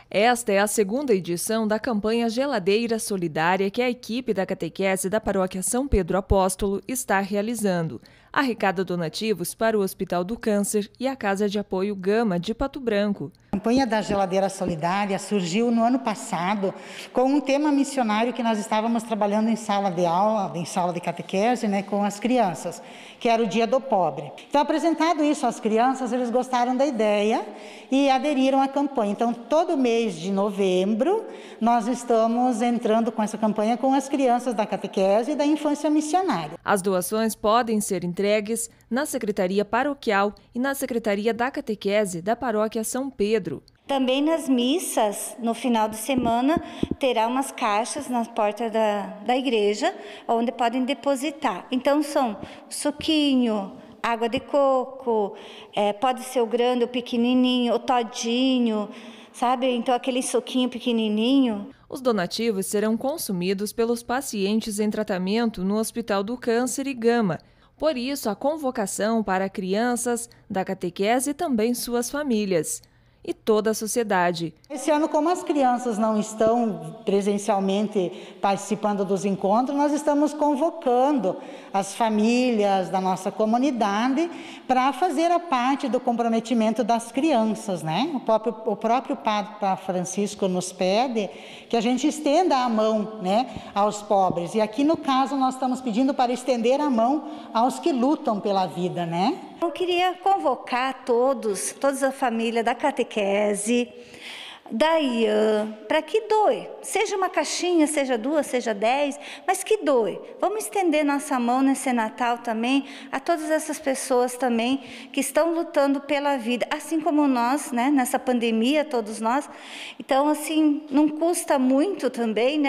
Esta é a segunda edição da campanha Geladeira Solidária que a equipe da catequese da Paróquia São Pedro Apóstolo está realizando. Arrecada donativos para o Hospital do Câncer e a Casa de Apoio Gama de Pato Branco. A campanha da Geladeira Solidária surgiu no ano passado com um tema missionário que nós estávamos trabalhando em sala de aula, em sala de catequese, com as crianças, que era o Dia do Pobre. Então, apresentado isso às crianças, eles gostaram da ideia e aderiram à campanha. Então, todo mês de novembro, nós estamos entrando com essa campanha com as crianças da catequese e da infância missionária. As doações podem ser entregues na Secretaria Paroquial e na Secretaria da Catequese da Paróquia São Pedro. Também nas missas, no final de semana, terá umas caixas na porta da igreja, onde podem depositar. Então, são suquinho, água de coco, pode ser o grande, o pequenininho, o todinho, sabe? Então, aquele suquinho pequenininho. Os donativos serão consumidos pelos pacientes em tratamento no Hospital do Câncer e Gama. Por isso, a convocação para crianças da catequese e também suas famílias. E toda a sociedade. Esse ano, como as crianças não estão presencialmente participando dos encontros, nós estamos convocando as famílias da nossa comunidade para fazer a parte do comprometimento das crianças, O próprio Papa Francisco nos pede que a gente estenda a mão, aos pobres. E aqui, no caso, nós estamos pedindo para estender a mão aos que lutam pela vida, Eu queria convocar toda a família da catequese, da IAN, para que doe. Seja uma caixinha, seja 2, seja 10, mas que doe. Vamos estender nossa mão nesse Natal também a todas essas pessoas também que estão lutando pela vida, assim como nós, nessa pandemia, todos nós. Então, assim, não custa muito também,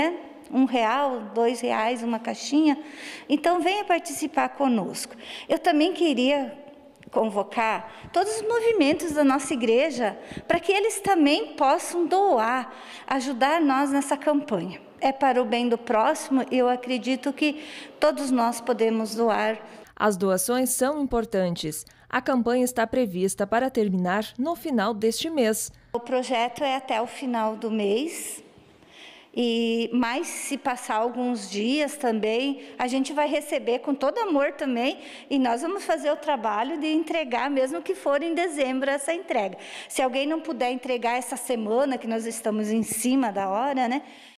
R$1, R$2, uma caixinha. Então, venha participar conosco. Eu também queria convocar todos os movimentos da nossa igreja para que eles também possam doar, ajudar nós nessa campanha. É para o bem do próximo e eu acredito que todos nós podemos doar. As doações são importantes. A campanha está prevista para terminar no final deste mês. O projeto é até o final do mês. Mas se passar alguns dias também, a gente vai receber com todo amor também e nós vamos fazer o trabalho de entregar, mesmo que for em dezembro essa entrega. Se alguém não puder entregar essa semana, que nós estamos em cima da hora,